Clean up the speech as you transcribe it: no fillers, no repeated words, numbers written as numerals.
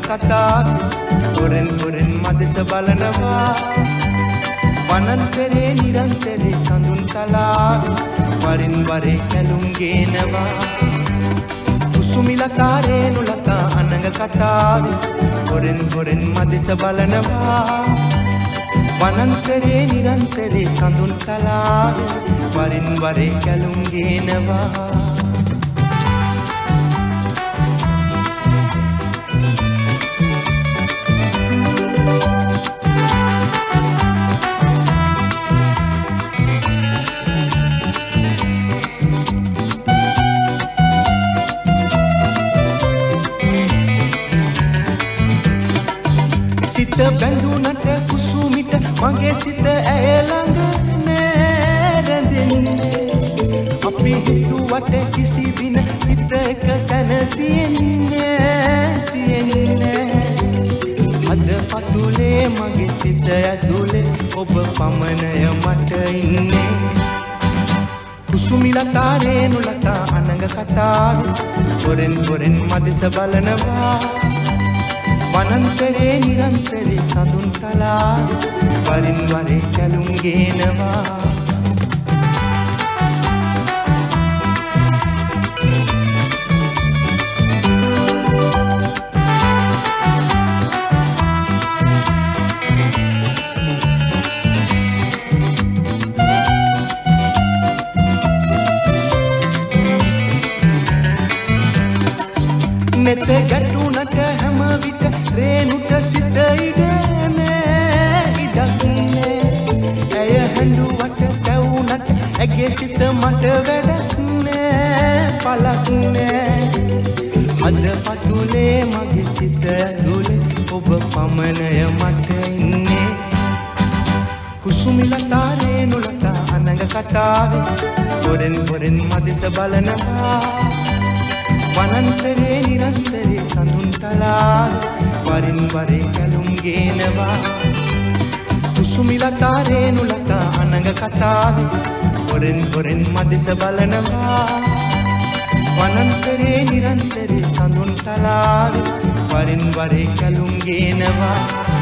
කතාවේ හොරෙන් හොරෙන් මදෙස බලනවා වනන්තරේ නිරන්තරේ සඳුන් තලාවේ වරින් වරේ කැලුම් ගේනවා කුසුමිලතා රේණුලතා අනඟ කතාවේ හොරෙන් හොරෙන් මදෙස බලනවා වනන්තරේ නිරන්තරේ සඳුන් තලාවේ වරින් වරේ කැලුම් ගේනවා සිත බැඳුනට කුසුමිට මගේ සිත ඇය ළඟ නෑ රැඳෙන්නේ අපි හිතුවට කිසි දින හිත එක තැන තියෙන්නේ අද පතුලේ මගේ සිත ඇතුලේ ඔබ පමණය මට ඉන්නේ කුසුමිලතා රේණුලතා අනඟ කතාවේ හොරෙන් හොරෙන් මදෙස බලනවා වනන්තරේ නිරන්තරේ සඳුන් තලාවේ වරින් වරේ කැලුම් ගේනවා නෙත ගැටුණට හැම විට රේණුට සිත ඉඩනේ ඉඩක් නෑ ඇය හැඬුවට දැවුනට ඇගේ සිත මට වැඩක් නෑ පළක් නෑ අද පතුලේ මගේ සිත ඇතුලේ ඔබ පමණය මට ඉන්නේ කුසුමිලතා රේණුලතා අනඟ කතාවේ හොරෙන් හොරෙන් මදෙස බලනවා වනන්තරේ නිරන්තරේ සඳුන් තලාවේ වරින් වරේ කැලුම් ගේනවා කුසුමිලතා රේණුලතා අනඟ කතාවේ හොරෙන් හොරෙන් මදෙස බලනවා වනන්තරේ නිරන්තරේ සඳුන් තලාවේ වරින් වරේ කැලුම් ගේනවා